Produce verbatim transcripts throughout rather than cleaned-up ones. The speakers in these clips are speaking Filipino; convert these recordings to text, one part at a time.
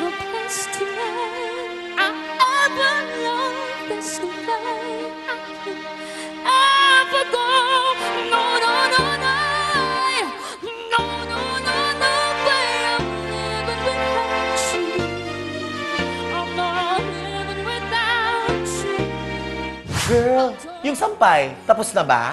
the best man I ever loved. There's no way I can ever go. No, no, no, no. No, no, no, no way I'm living without you. I'm not living without you. Girl, yung sampay, tapos na ba?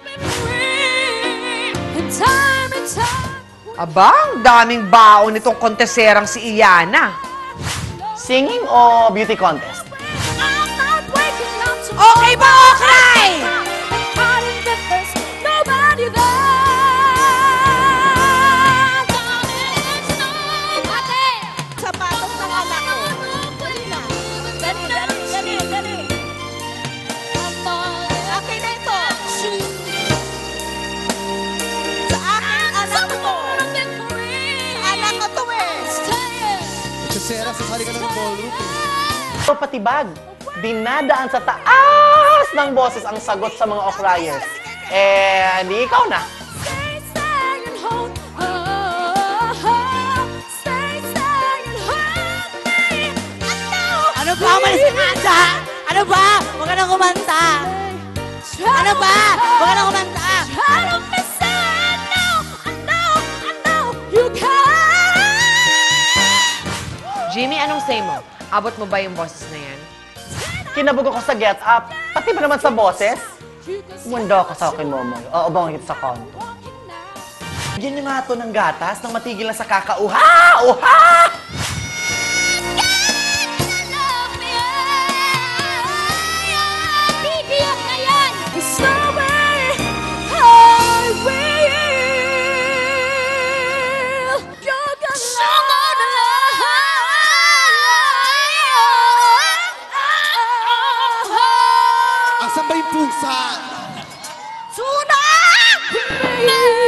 And time and time. Aba, ang daming baon nitong konteserang si Iyana. Singing o beauty contest? I'm not waking up to Okay ba, okay? Hiding that there's nobody there. Darling, it's nobody. Sapatos ng anak ko. Dali na. Dali, dali, dali, dali. I'm not Akin na ito. you. Sa akin, anak ko to. Running free. Sa anak ko to eh. Staying. Chesera, sasali ka na ng ballroom eh. O patibag, dinadaan sa taas ng boses ang sagot sa mga Ocryers. Eh, di ikaw na. Stay, stay and hold. Oh, oh, oh. Stay, stay and hold me. I know. Ano ba? Umalis ka nga dyan! Ano ba? Huwag ka nang kumanta! Ano ba? Huwag ka nang kumanta! Try to miss it. I know, I know, I know you can. Jimmy, anong say mo? Abot mo ba yung boses na yan? Kinabog ako sa get up, pati ba naman sa boses? Umanda ka sa akin, Momoy. O, abang kita sa kanto. Bigyan niyo nga ito ng gatas nang matigil na sa kakauha! Uha! Love me, Tigiyak na yan. Somewhere I will. You're gonna love. Asan ba yung pusa? Suna!